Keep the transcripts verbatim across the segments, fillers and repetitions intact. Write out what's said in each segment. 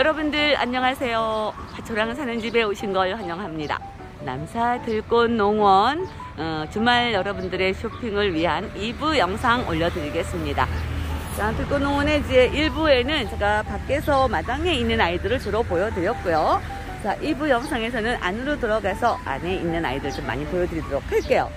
여러분들 안녕하세요. 저랑 사는 집에 오신 걸 환영합니다. 남사 들꽃농원 어, 주말 여러분들의 쇼핑을 위한 이 부 영상 올려드리겠습니다. 자, 들꽃농원의 이제 일 부에는 제가 밖에서 마당에 있는 아이들을 주로 보여드렸고요. 자, 이 부 영상에서는 안으로 들어가서 안에 있는 아이들 좀 많이 보여드리도록 할게요.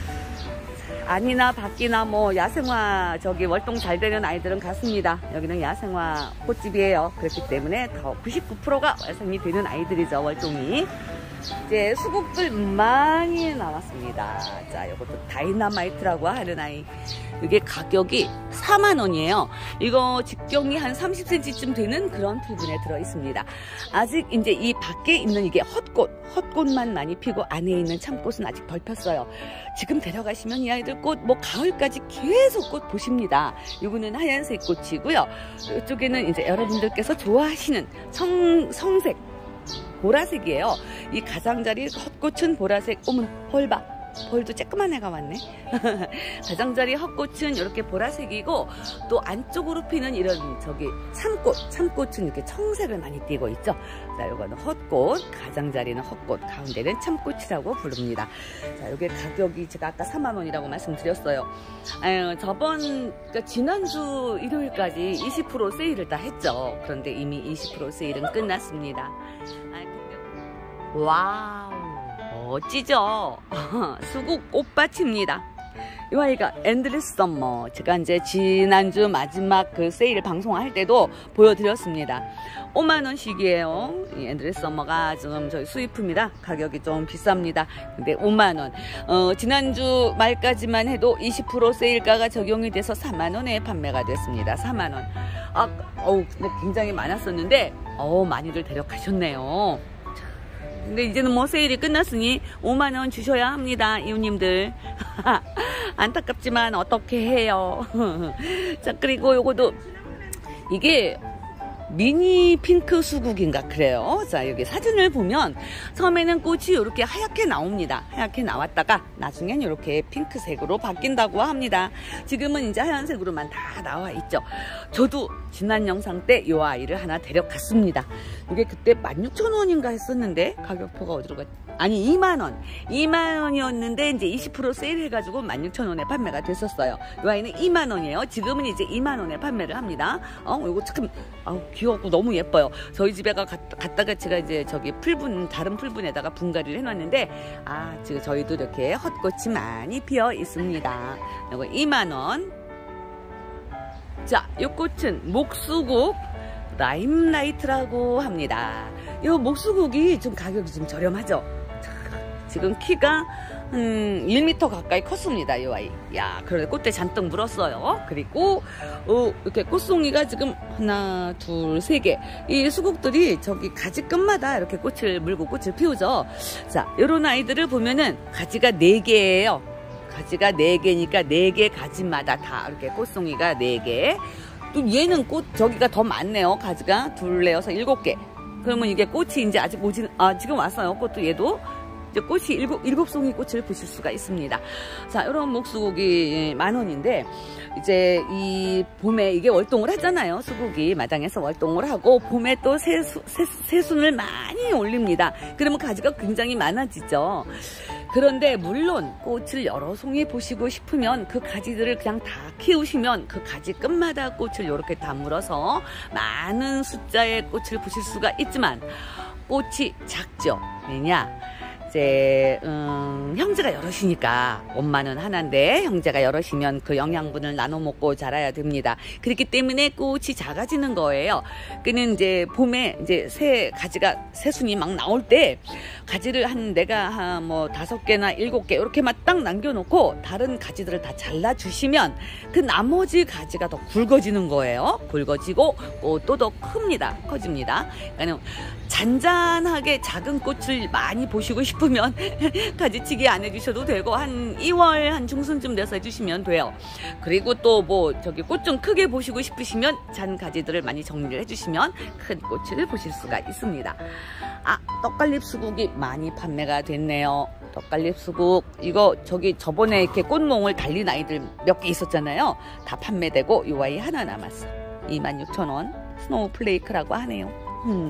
안이나 밖이나 뭐 야생화 저기 월동 잘 되는 아이들은 같습니다. 여기는 야생화 꽃집이에요. 그렇기 때문에 더 구십구 퍼센트가 완성이 되는 아이들이죠, 월동이. 이제 수국들 많이 나왔습니다. 자, 이것도 다이너마이트라고 하는 아이. 이게 가격이 사만 원이에요. 이거 직경이 한 삼십 센티미터쯤 되는 그런 풀분에 들어 있습니다. 아직 이제 이 밖에 있는 이게 헛꽃, 헛꽃만 많이 피고 안에 있는 참꽃은 아직 덜 폈어요. 지금 데려가시면 이 아이들 꽃, 뭐 가을까지 계속 꽃 보십니다. 이거는 하얀색 꽃이고요. 이쪽에는 이제 여러분들께서 좋아하시는 성, 성색, 보라색이에요. 이 가장자리 헛꽃은 보라색. 어머, 벌 봐. 벌도 쬐끄만 애가 왔네. 가장자리 헛꽃은 이렇게 보라색이고, 또 안쪽으로 피는 이런 저기 참꽃, 참꽃은 이렇게 청색을 많이 띠고 있죠. 자, 요거는 헛꽃, 가장자리는 헛꽃, 가운데는 참꽃이라고 부릅니다. 자, 요게 가격이 제가 아까 사만 원이라고 말씀드렸어요. 아유, 저번 그러니까 지난주 일요일까지 이십 퍼센트 세일을 다 했죠. 그런데 이미 이십 퍼센트 세일은 끝났습니다. 아, 근데... 와우, 멋지죠? 수국 꽃밭입니다. 이 아이가 엔드리스 썸머. 제가 이제 지난주 마지막 그 세일 방송할 때도 보여드렸습니다. 오만 원씩이에요. 이 엔드리스 썸머가 지금 저희 수입품이라 가격이 좀 비쌉니다. 근데 오만 원. 어, 지난주 말까지만 해도 이십 퍼센트 세일가가 적용이 돼서 사만 원에 판매가 됐습니다. 사만 원. 아, 어우, 근데 굉장히 많았었는데, 어우, 많이들 데려가셨네요. 근데 이제는 뭐 세일이 끝났으니 오만 원 주셔야 합니다, 이웃님들. 안타깝지만 어떻게 해요. 자, 그리고 요거도 이게 미니 핑크 수국인가 그래요. 자, 여기 사진을 보면 처음에는 꽃이 이렇게 하얗게 나옵니다. 하얗게 나왔다가 나중엔 이렇게 핑크색으로 바뀐다고 합니다. 지금은 이제 하얀색으로만 다 나와 있죠. 저도 지난 영상 때 이 아이를 하나 데려갔습니다. 이게 그때 만 육천 원인가 했었는데 가격표가 어디로 갔지? 아니, 이만 원. 이만 원이었는데 이제 이십 퍼센트 세일 해가지고 만 육천 원에 판매가 됐었어요. 이 아이는 이만 원이에요. 지금은 이제 이만 원에 판매를 합니다. 어, 이거 참, 아우, 귀엽고 너무 예뻐요. 저희 집에 가, 갔다가 제가 이제 저기 풀분, 다른 풀분에다가 분갈이를 해놨는데, 아, 지금 저희도 이렇게 헛꽃이 많이 피어 있습니다. 이거 이만 원. 자, 이 꽃은 목수국 라임라이트라고 합니다. 이 목수국이 좀 가격이 좀 저렴하죠. 지금 키가 음, 일 미터 가까이 컸습니다, 이 아이. 야, 그런데 꽃대 잔뜩 물었어요. 그리고 어, 이렇게 꽃송이가 지금 하나, 둘, 세 개. 이 수국들이 저기 가지 끝마다 이렇게 꽃을 물고 꽃을 피우죠. 자, 이런 아이들을 보면은 가지가 네 개예요. 가지가 네 개니까 네 개 가지마다 다 이렇게 꽃송이가 네 개. 또 얘는 꽃 저기가 더 많네요. 가지가 둘, 넷, 일곱 개. 그러면 이게 꽃이 이제 아직 오지, 아, 지금 왔어요. 꽃도 얘도. 이제 꽃이 일곱, 일곱 송이 꽃을 보실 수가 있습니다. 자, 이런 목수국이 만 원인데, 이제 이 봄에 이게 월동을 하잖아요. 수국이 마당에서 월동을 하고, 봄에 또 새수, 새, 새순을 많이 올립니다. 그러면 가지가 굉장히 많아지죠. 그런데 물론 꽃을 여러 송이 보시고 싶으면 그 가지들을 그냥 다 키우시면 그 가지 끝마다 꽃을 이렇게 다 물어서 많은 숫자의 꽃을 보실 수가 있지만, 꽃이 작죠. 왜냐? 이제 음, 형제가 여럿이니까 엄마는 하나인데 형제가 여럿이면 그 영양분을 나눠 먹고 자라야 됩니다. 그렇기 때문에 꽃이 작아지는 거예요. 그는 이제 봄에 이제 새 가지가 새순이 막 나올 때 가지를 한 내가 한 뭐 다섯 개나 일곱 개 이렇게만 딱 남겨놓고 다른 가지들을 다 잘라 주시면 그 나머지 가지가 더 굵어지는 거예요. 굵어지고 꽃도 더 큽니다. 커집니다. 그러니까 잔잔하게 작은 꽃을 많이 보시고 싶으면 가지치기 안 해주셔도 되고 한 이월 한 중순쯤 돼서 해주시면 돼요. 그리고 또 뭐 저기 꽃 좀 크게 보시고 싶으시면 잔 가지들을 많이 정리를 해주시면 큰 꽃을 보실 수가 있습니다. 아, 떡갈립 수국이 많이 판매가 됐네요. 떡갈립 수국 이거 저기 저번에 이렇게 꽃몽을 달린 아이들 몇 개 있었잖아요. 다 판매되고 이 아이 하나 남았어. 이만 육천 원 스노우 플레이크라고 하네요. 음.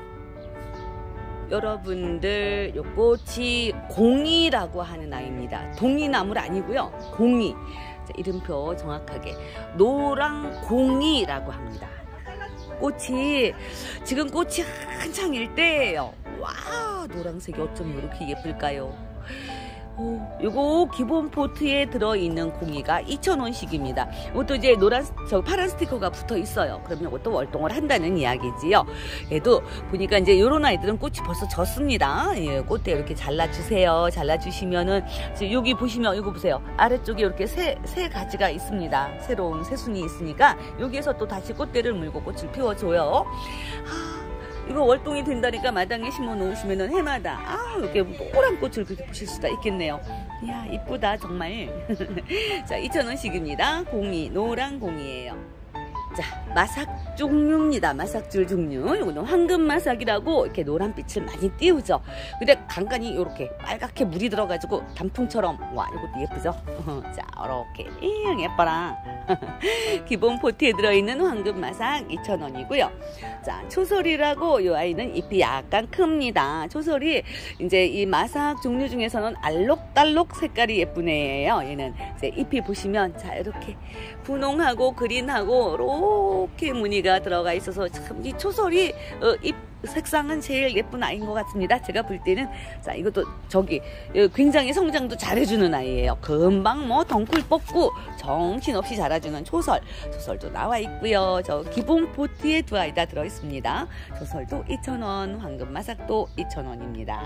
여러분들 요 꽃이 공이라고 하는 아이입니다. 동이나물 아니고요. 공이. 자, 이름표 정확하게 노랑공이라고 합니다. 꽃이 지금 꽃이 한창일 때예요. 와, 노란색이 어쩜 이렇게 예쁠까요? 오, 요거 기본 포트에 들어있는 공이가 이천 원씩입니다. 이것도 이제 노란, 저 파란 스티커가 붙어 있어요. 그러면 이것도 월동을 한다는 이야기지요. 얘도 보니까 이제 요런 아이들은 꽃이 벌써 졌습니다. 예, 꽃대 이렇게 잘라주세요. 잘라주시면은, 여기 보시면, 이거 보세요. 아래쪽에 이렇게 새, 새 가지가 있습니다. 새로운 새순이 있으니까, 여기에서 또 다시 꽃대를 물고 꽃을 피워줘요. 아, 이거 월동이 된다니까 마당에 심어 놓으시면은 해마다 아 이렇게 노란 꽃을 그렇게 보실 수가 있겠네요. 이야 이쁘다 정말. 자 이천 원씩입니다. 공이 노란 공이에요. 자 마삭 종류입니다. 마삭줄 종류. 이거는 황금 마삭이라고 이렇게 노란빛을 많이 띄우죠. 근데 간간히 이렇게 빨갛게 물이 들어가지고 단풍처럼 와 이것도 예쁘죠. 자 이렇게 잉 예뻐라. 기본 포트에 들어있는 황금 마삭 이천 원이고요. 자 초설이라고 이 아이는 잎이 약간 큽니다. 초설이 이제 이 마삭 종류 중에서는 알록달록 색깔이 예쁜 애예요. 얘는 이제 잎이 보시면 자 이렇게 분홍하고 그린하고 이렇게 무늬가 들어가 있어서 참 이 초설이 어, 잎 색상은 제일 예쁜 아이인 것 같습니다. 제가 볼 때는 자 이것도 저기 굉장히 성장도 잘해주는 아이예요. 금방 뭐 덩굴 뻗고 정신없이 자라주는 초설. 초설도 나와 있고요. 저 기본 포트에 두 아이 다 들어있습니다. 초설도 이천 원, 황금 마삭도 이천 원입니다.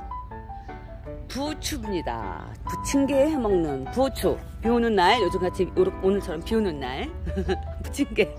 부추입니다. 부침개 해먹는 부추. 비 오는 날, 요즘같이 오늘처럼 비 오는 날 부침개.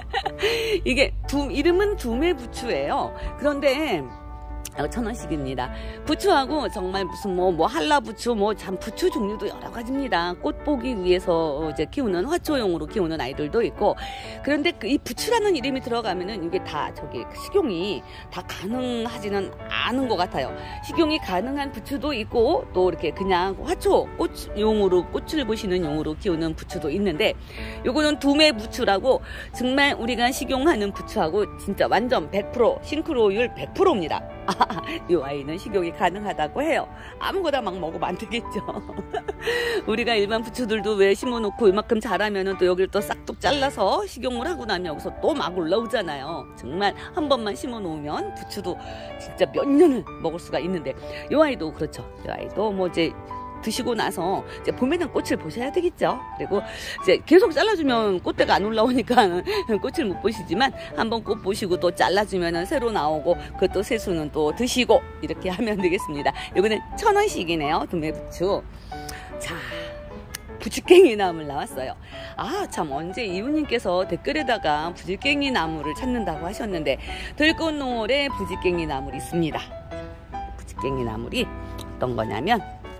이게 두, 이름은 두메부추예요. 그런데 천 원씩입니다. 부추하고 정말 무슨 뭐, 뭐 한라부추, 뭐 참 부추 종류도 여러 가지입니다. 꽃 보기 위해서 이제 키우는 화초용으로 키우는 아이들도 있고. 그런데 그 이 부추라는 이름이 들어가면은 이게 다 저기 식용이 다 가능하지는 않은 것 같아요. 식용이 가능한 부추도 있고 또 이렇게 그냥 화초, 꽃용으로 꽃을 보시는 용으로 키우는 부추도 있는데 요거는 두메부추라고 정말 우리가 식용하는 부추하고 진짜 완전 백 퍼센트 싱크로율 백 퍼센트입니다. 이 아이는 식용이 가능하다고 해요. 아무거나 막 먹으면 안 되겠죠. 우리가 일반 부추들도 왜 심어놓고 이만큼 자라면은 또 여기를 또 싹둑 잘라서 식용을 하고 나면 여기서 또 막 올라오잖아요. 정말 한 번만 심어놓으면 부추도 진짜 몇 년을 먹을 수가 있는데 이 아이도 그렇죠. 이 아이도 뭐 이제 드시고 나서 이제 봄에는 꽃을 보셔야 되겠죠. 그리고 이제 계속 잘라주면 꽃대가 안 올라오니까 꽃을 못 보시지만 한번 꽃 보시고 또 잘라주면 새로 나오고 그것도 새수는 또 드시고 이렇게 하면 되겠습니다. 이거는 천 원씩이네요. 두메부추. 자. 부지깽이 나물 나왔어요. 아, 참, 언제 이웃님께서 댓글에다가 부지깽이 나물을 찾는다고 하셨는데, 들꽃노을에 부지깽이 나물이 있습니다. 부지깽이 나물이 어떤 거냐면,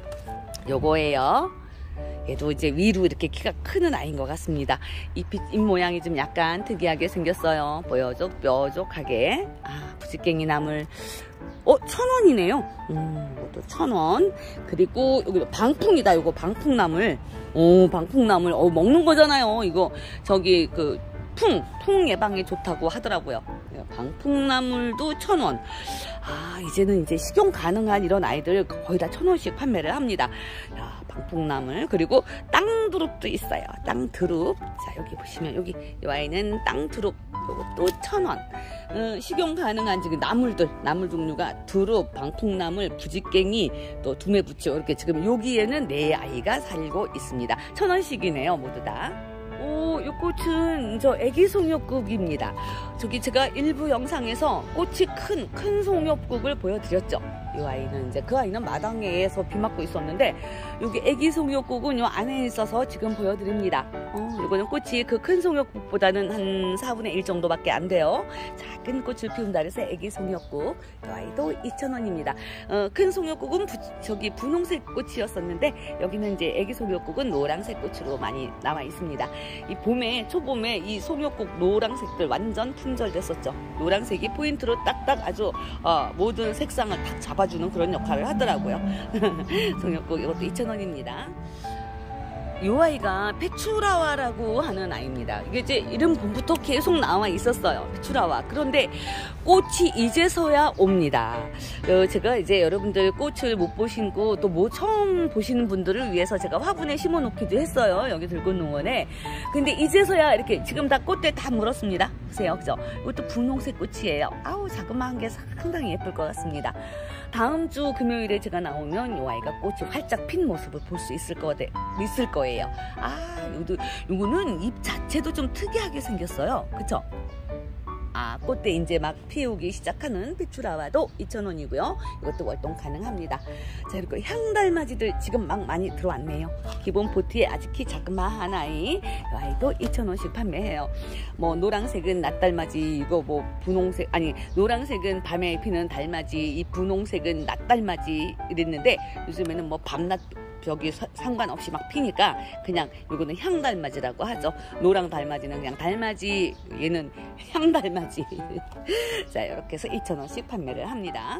요거예요. 얘도 이제 위로 이렇게 키가 크는 아이인 것 같습니다. 잎이, 잎 모양이 좀 약간 특이하게 생겼어요. 뾰족, 뾰족하게. 아, 부지깽이 나물. 어, 천 원이네요. 음, 이것도 천 원. 그리고 여기 방풍이다. 이거 방풍나물. 오, 방풍나물. 어, 먹는 거잖아요. 이거 저기 그 풍, 풍 예방에 좋다고 하더라고요. 방풍나물도 천 원. 아, 이제는 이제 식용 가능한 이런 아이들 거의 다 천 원씩 판매를 합니다. 야, 방풍나물. 그리고 땅두릅도 있어요. 땅두릅. 자, 여기 보시면 여기 이 아이는 땅두릅. 이것도 천 원. 음, 식용 가능한 지금 나물들, 나물 종류가 두릅, 방풍나물, 부지깽이, 또 두메부추 이렇게 지금 여기에는 네 아이가 살고 있습니다. 천 원씩이네요, 모두 다. 오, 이 꽃은 저 애기 송엽국입니다. 저기 제가 일부 영상에서 꽃이 큰, 큰 송엽국을 보여드렸죠. 이 아이는 이제 그 아이는 마당에서 비 맞고 있었는데 여기 애기 송엽국은 요 안에 있어서 지금 보여드립니다. 어, 이거는 꽃이 그 큰 송엽국보다는 한 사분의 일 정도밖에 안 돼요. 작은 꽃을 피운다 그래서 애기 송엽국. 이 아이도 이천 원입니다. 어, 큰 송엽국은 부, 저기 분홍색 꽃이었었는데 여기는 이제 애기 송엽국은 노란색 꽃으로 많이 나와 있습니다. 이 봄에 초봄에 이 송엽국 노란색들 완전 품절됐었죠. 노란색이 포인트로 딱딱 아주 어, 모든 색상을 딱 잡아주는 그런 역할을 하더라고요. 송엽국 이것도 이천 원입니다. 이 아이가 페츄라와라고 하는 아이입니다. 이게 이제 이름 봄부터 계속 나와 있었어요. 페츄라와. 그런데 꽃이 이제서야 옵니다. 어, 제가 이제 여러분들 꽃을 못 보시고 또 뭐 처음 보시는 분들을 위해서 제가 화분에 심어 놓기도 했어요. 여기 들꽃농원에. 근데 이제서야 이렇게 지금 다 꽃대 다 물었습니다. 보세요. 그죠? 이것도 분홍색 꽃이에요. 아우, 자그마한 게 상당히 예쁠 것 같습니다. 다음 주 금요일에 제가 나오면 이 아이가 꽃이 활짝 핀 모습을 볼 수 있을 거 있을 거예요. 아, 요도 요거는 잎 자체도 좀 특이하게 생겼어요. 그쵸? 아, 꽃대 이제 막 피우기 시작하는 페츄라와도 이천 원이고요. 이것도 월동 가능합니다. 자, 그리고 향달맞이들 지금 막 많이 들어왔네요. 기본 보트에 아직 키 자그마한 아이, 이 아이도 이천 원씩 판매해요. 뭐 노란색은 낮달맞이, 이거 뭐 분홍색, 아니 노란색은 밤에 피는 달맞이, 이 분홍색은 낮달맞이 이랬는데 요즘에는 뭐 밤낮 저기 상관없이 막 피니까 그냥 요거는 향달맞이라고 하죠. 노랑 달맞이는 그냥 달맞이, 얘는 향달맞이. 자, 이렇게 해서 이천 원씩 판매를 합니다.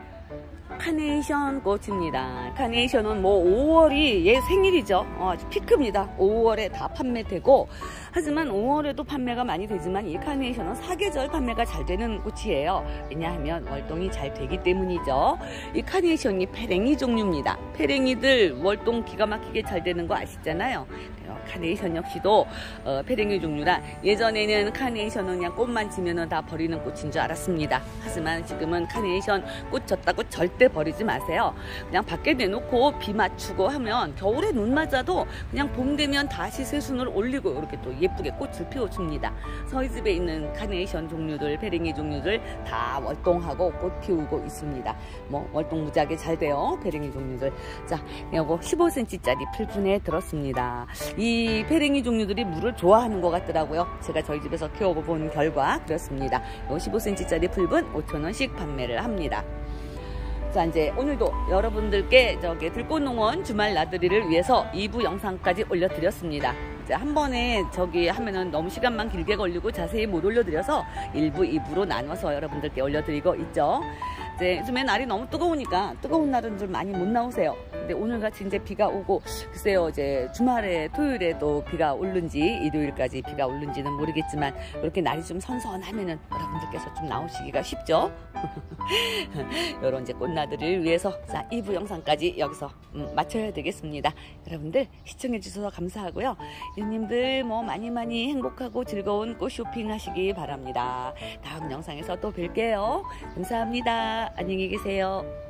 카네이션 꽃입니다. 카네이션은 뭐 오월이 얘 생일이죠. 어, 아주 피크입니다. 오월에 다 판매되고, 하지만 오월에도 판매가 많이 되지만 이 카네이션은 사계절 판매가 잘 되는 꽃이에요. 왜냐하면 월동이 잘 되기 때문이죠. 이 카네이션이 페랭이 종류입니다. 페랭이들 월동 기가 막히게 잘 되는 거 아시잖아요. 카네이션 역시도 어, 페랭이 종류라 예전에는 카네이션은 그냥 꽃만 지면은 다 버리는 꽃인 줄 알았습니다. 하지만 지금은 카네이션 꽃 졌다고 절대 버리지 마세요. 그냥 밖에 내놓고 비 맞추고 하면 겨울에 눈 맞아도 그냥 봄 되면 다시 새순을 올리고 이렇게 또 예쁘게 꽃을 피워줍니다. 저희 집에 있는 카네이션 종류들, 페랭이 종류들 다 월동하고 꽃 피우고 있습니다. 뭐 월동 무지하게 잘 돼요. 페랭이 종류들. 자, 요거 십오 센티미터짜리 풀분에 들었습니다. 이 페랭이 종류들이 물을 좋아하는 것 같더라고요. 제가 저희 집에서 키워본 결과 그렇습니다. 요 십오 센티미터짜리 풀분 오천 원씩 판매를 합니다. 자, 이제 오늘도 여러분들께 저기 들꽃농원 주말 나들이를 위해서 이 부 영상까지 올려드렸습니다. 이제 한 번에 저기 하면은 너무 시간만 길게 걸리고 자세히 못 올려드려서 일 부, 이 부로 나눠서 여러분들께 올려드리고 있죠. 이제 요즘에 날이 너무 뜨거우니까 뜨거운 날은 좀 많이 못 나오세요. 근데 오늘같이 이제 비가 오고, 글쎄요, 이제 주말에 토요일에도 비가 오른지 일요일까지 비가 오른지는 모르겠지만 이렇게 날이 좀 선선하면은 여러분들께서 좀 나오시기가 쉽죠. 이런 이제 꽃나들을 위해서 자, 이 부 영상까지 여기서 음, 마쳐야 되겠습니다. 여러분들 시청해 주셔서 감사하고요. 유님들 뭐 많이 많이 행복하고 즐거운 꽃 쇼핑 하시기 바랍니다. 다음 영상에서 또 뵐게요. 감사합니다. 안녕히 계세요.